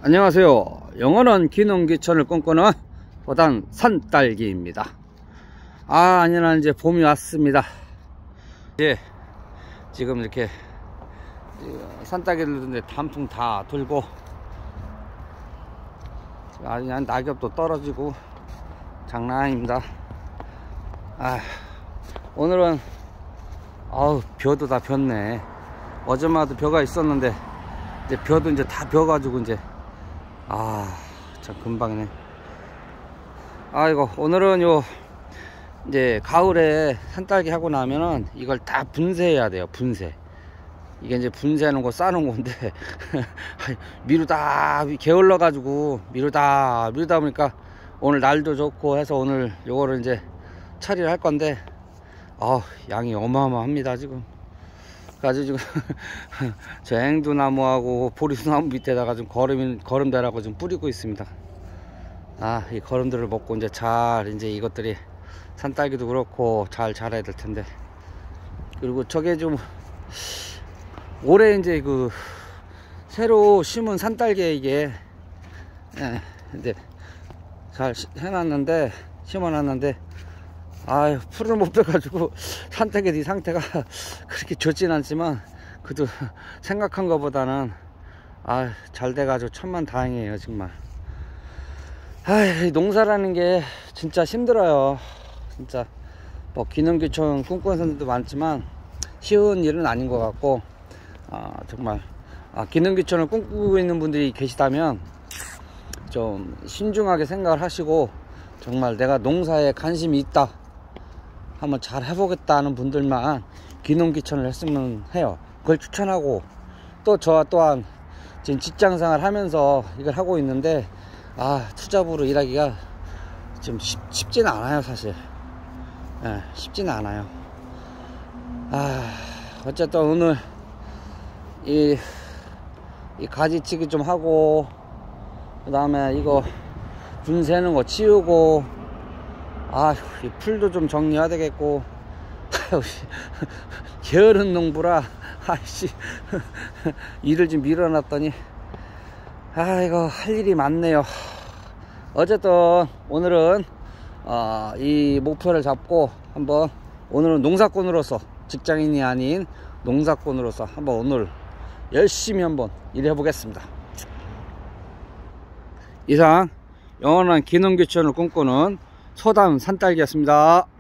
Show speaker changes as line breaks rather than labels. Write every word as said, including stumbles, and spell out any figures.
안녕하세요. 영원한 기농기천을 꿈꾸는 보단 산딸기입니다. 아, 아니나 이제 봄이 왔습니다. 이제 지금 이렇게 산딸기들 이제 단풍 다 들고 그냥 낙엽도 떨어지고 장난 아닙니다. 아, 오늘은 아우 벼도 다 폈네. 어제마도 벼가 있었는데 이제 벼도 이제 다 벼가지고 이제 아 참 금방이네. 아이고, 오늘은 요 이제 가을에 산딸기 하고 나면은 이걸 다 분쇄해야 돼요. 분쇄. 이게 이제 분쇄하는 거 싸는 건데 미루다 게을러 가지고 미루다 미루다 보니까 오늘 날도 좋고 해서 오늘 요거를 이제 처리를 할 건데 아 양이 어마어마합니다 지금. 그래가지고 지금 저 앵두나무하고 보리수나무 밑에다가 좀 거름 거름대라고 좀 뿌리고 있습니다. 아, 이 거름들을 먹고 이제 잘 이제 이것들이 산딸기도 그렇고 잘 자라야 될 텐데. 그리고 저게 좀 올해 이제 그 새로 심은 산딸기에 이게 예, 이제 잘 해놨는데 심어놨는데 아유 풀을 못 빼가지고 산딸기 상태가 그렇게 좋진 않지만 그래도 생각한 것보다는 아 잘 돼가지고 천만 다행이에요 정말. 아, 농사라는 게 진짜 힘들어요. 진짜 뭐 기농기촌 꿈꾸는 사람들도 많지만 쉬운 일은 아닌 것 같고 아, 정말 아, 기농기촌을 꿈꾸고 있는 분들이 계시다면 좀 신중하게 생각을 하시고 정말 내가 농사에 관심이 있다 한번 잘 해보겠다는 분들만 기농기촌을 했으면 해요. 그걸 추천하고, 또 저와 또한 지금 직장생활 하면서 이걸 하고 있는데 아 투잡으로 일하기가 좀 쉽, 쉽지는 않아요 사실. 예, 쉽지는 않아요. 아 어쨌든 오늘 이, 이 가지치기 좀 하고 그 다음에 이거 분쇄하는 거 치우고 아, 이 풀도 좀 정리해야 되겠고 게으른 농부라 아이씨 일을 좀 밀어놨더니 아 이거 할 일이 많네요. 어쨌든 오늘은 어, 이 목표를 잡고 한번 오늘은 농사꾼으로서 직장인이 아닌 농사꾼으로서 한번 오늘 열심히 한번 일해 보겠습니다. 이상 영원한 기농기촌을 꿈꾸는 소담 산딸기였습니다.